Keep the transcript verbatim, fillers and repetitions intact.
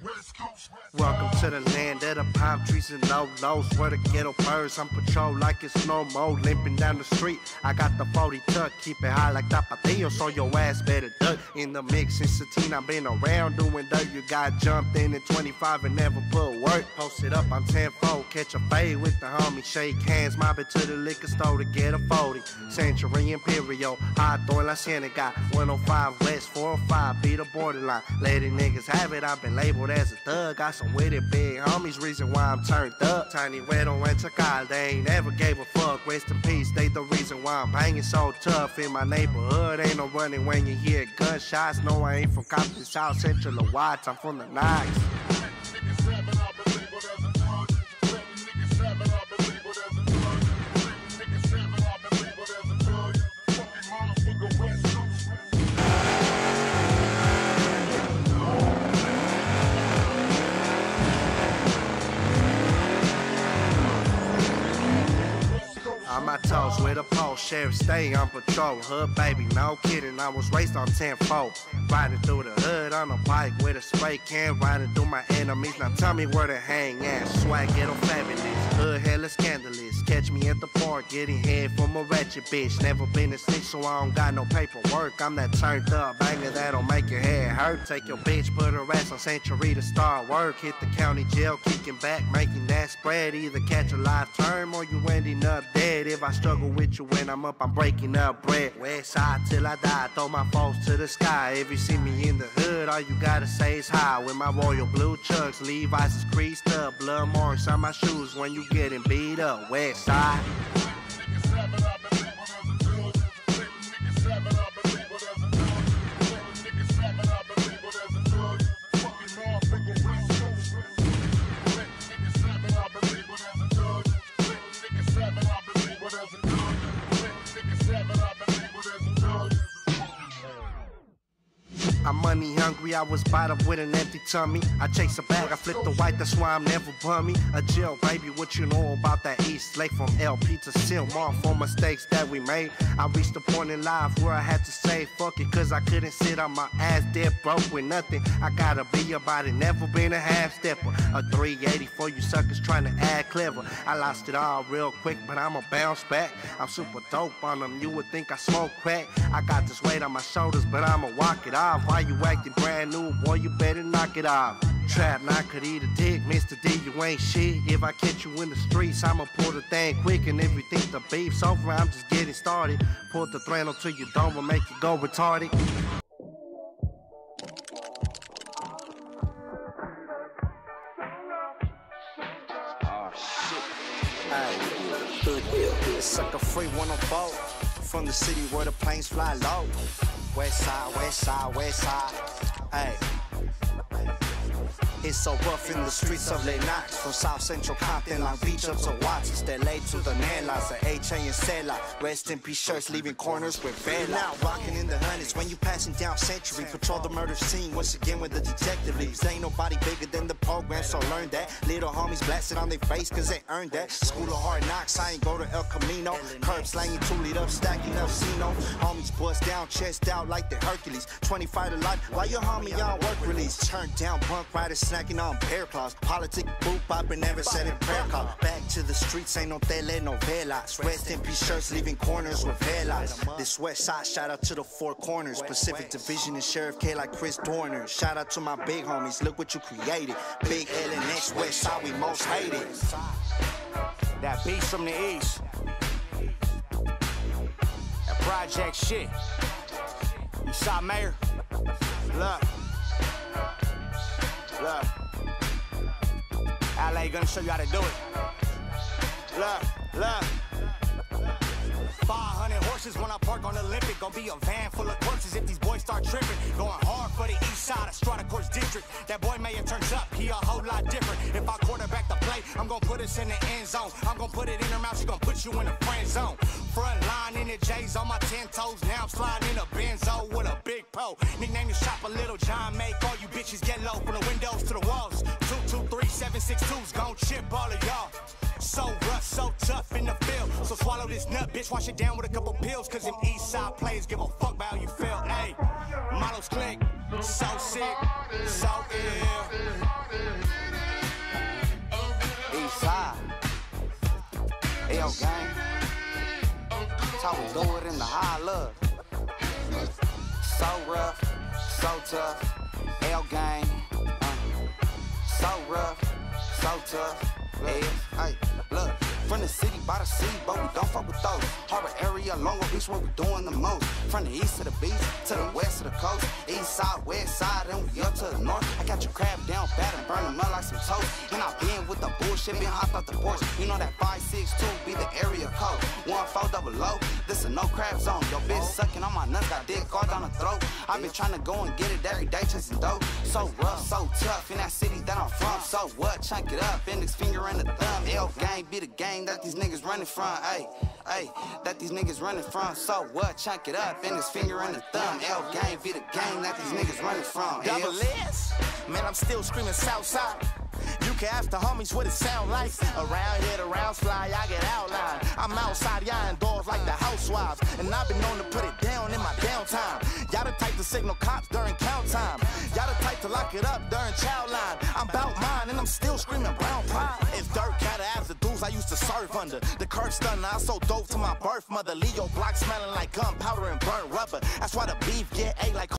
Welcome to the land of the palm trees and low lows, where the ghetto birds on patrol like it's no more. Limping down the street, I got the forty tuck, keep it high like Tapatio, so your ass better duck. In the mix since sixteen, I've been around doing dirt. You got jumped in at twenty-five and never put work. Posted up, I'm tenfold, catch a fade with the homie, shake hands, mob it to the liquor store to get a forty. Century Imperial, Hawthorne La Cienega, one oh five West, four oh five, be the borderline. Lady niggas have it, I've been labeled as a thug. Got some with it, big homies, reason why I'm turned up. Tiny Wedo and Chacal, they ain't never gave a fuck. Rest in peace, they the reason why I'm banging so tough. In my neighborhood, ain't no running when you hear gunshots. No, I ain't from Compton, South Central or Watts, I'm from the Knox. On my toes with a pole, sheriff stay on patrol. Hood baby, no kidding, I was raised on ten four. Riding through the hood on a bike with a spray can. Riding through my enemies, now tell me where to hang at. Swag ghetto fabulous, hood hella scandalous. Catch me at the park, getting head from a ratchet bitch. Never been a snitch, so I don't got no paperwork. I'm that turned up banger that'll make your head hurt. Take your bitch, put her ass on Century to start work. Hit the county jail, kicking back, making that spread. Either catch a life term or you ending up dead. If I struggle with you when I'm up, I'm breaking up bread. West side till I die, throw my foes to the sky. If you see me in the hood, all you gotta say is hi. With my royal blue chucks, Levi's is creased up. Blood marks on my shoes when you getting beat up. West side. I'm money hungry, I was bought up with an empty tummy. I chase a bag, I flip the white, that's why I'm never bummy. A jail, baby, what you know about that East Lake? From L P to Silmar, for mistakes that we made. I reached a point in life where I had to say fuck it, cause I couldn't sit on my ass dead broke with nothing. I gotta be about it, never been a half stepper. A three eighty for you suckers trying to act clever. I lost it all real quick, but I'ma bounce back. I'm super dope on them, you would think I smoke crack. I got this weight on my shoulders, but I'ma walk it off. Why you acting brand new, boy, you better knock it off. Trap, I could eat a dick, Mister D, you ain't shit. If I catch you in the streets, I'ma pull the thing quick. And if you think the beef's over, I'm just getting started. Pull the throttle till you don't, will make you go retarded. Oh shit. Hey, good deal. Sucker free one oh four. From the city where the planes fly low. West side, west side, west side. Hey. It's so rough in the streets of Les Knox. From South Central Compton, Long Beach up to Watts. It's L A to the Nelas, the H A and Sela. Rest in peace shirts leaving corners with Vela. Now rocking in the hundreds when you passing down Century. Patrol the murder scene once again with the detective leaves. Ain't nobody bigger than the program, so learn that. Little homies blasted on their face cause they earned that. School of hard knocks, I ain't go to El Camino. Curb slanging, two lit up, stacking up Cino. Homies bust down, chest out like the Hercules. twenty-five to life, while your homie on work release. Turned down bunk riders, snacking on bear claws. Politic boop, I've been never said in prayer call. Back to the streets, ain't no telenovelas. Rest in peace shirts leaving corners with velas. This west side, shout out to the four corners. Pacific Division and Sheriff K like Chris Dorner. Shout out to my big homies, look what you created. Big L and X, west side, we most hated. That beast from the east. That project shit. You saw Mayor? Look. Look, L A gonna show you how to do it. Look, look. five hundred horses when I park on Olympic. Gonna be a van full of corpses if these boys start tripping. Going hard for the east side of Strata Courts District. That boy Mayor turns up, he a whole lot different. If I quarterback the play, I'm gonna put us in the end zone. I'm gonna put it in her mouth, she gonna put you in the friend zone. Front line in the J's on my ten toes. Now I'm sliding in a Benzo with a big pole. Nickname the shop a Little John. Make all you bitches get low from the windows to the walls. Two, two, three, seven, six, two's gon' chip all of y'all. So rough, so tough in the field. So swallow this nut, bitch, wash it down with a couple pills. Cause them east side players give a fuck about how you feel. Ayy, models click, so sick, so ill. how we do it in the high love. So rough, so tough, L gang. Uh, so rough, so tough. Yeah, hey, look, from the city by the sea, but we don't fuck with those. Harbor area, Longo Beach, where we doing the most. From the east to the beach, to the west of the coast. East side, west side, and we up to the north. I got your crab down bad and burn them up like some toast. And I been with the bullshit, been hopped off the porch. You know that five six two be the area code. one four double O, this a no crab zone. Yo bitch sucking on my nuts, got dick all down the throat. I been trying to go and get it every day, chasing dope. So rough, so tough, in that city that I'm from. So what, chunk it up, index finger in the thumb. L gang be the gang that these niggas running from. Ayy, ayy, that these niggas running from. So what, chunk it up, index finger in the thumb. L gang be the gang that these niggas running from. Double S, man, I'm still screaming Southside. You can ask the homies what it sound like. Around here, the rounds fly, I get outlined. I'm outside, y'all indoors like the housewives. And I've been known to put it down in my downtime. Y'all the type to signal cops during count time. Y'all the type to lock it up during child line. I'm bout mine and I'm still screaming brown pride. It's dirt cat as the dudes I used to serve under. The curse stunner, I sold dope to my birth mother. Leo block smelling like gunpowder and burnt rubber. That's why the beef get ate like